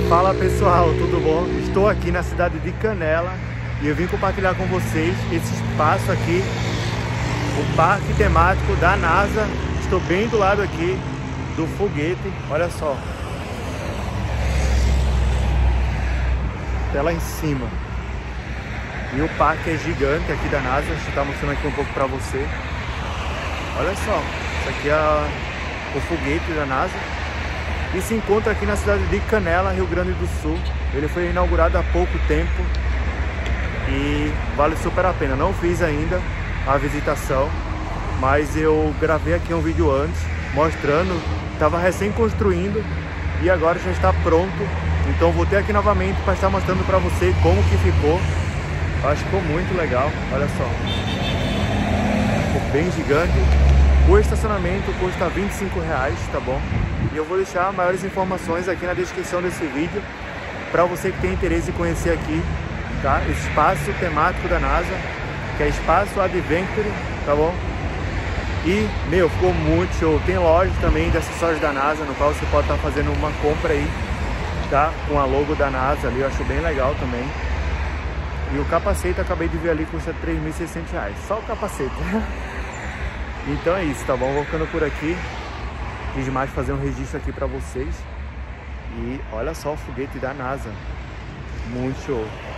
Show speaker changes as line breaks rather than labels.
Fala pessoal, tudo bom? Estou aqui na cidade de Canela e eu vim compartilhar com vocês esse espaço aqui, o parque temático da NASA. Estou bem do lado aqui do foguete, olha só. Até lá em cima. E o parque é gigante aqui da NASA, deixa eu estar mostrando aqui um pouco para você. Olha só, isso aqui é o foguete da NASA. E se encontra aqui na cidade de Canela, Rio Grande do Sul. Ele foi inaugurado há pouco tempo e vale super a pena. Não fiz ainda a visitação, mas eu gravei aqui um vídeo antes mostrando. Estava recém construindo e agora já está pronto. Então vou ter aqui novamente para estar mostrando para você como que ficou. Acho que ficou muito legal, olha só. Ficou bem gigante. O estacionamento custa R$25, tá bom? E eu vou deixar maiores informações aqui na descrição desse vídeo para você que tem interesse em conhecer aqui, tá? Esse espaço temático da NASA, que é Espaço Adventure, tá bom? E, meu, ficou muito show. Tem loja também de acessórios da NASA, no qual você pode estar fazendo uma compra aí, tá? Com a logo da NASA ali, eu acho bem legal também. E o capacete, acabei de ver ali, custa R$3.600, só o capacete. Então é isso, tá bom? Vou ficando por aqui. Quis mais fazer um registro aqui pra vocês. E olha só o foguete da NASA. Muito show.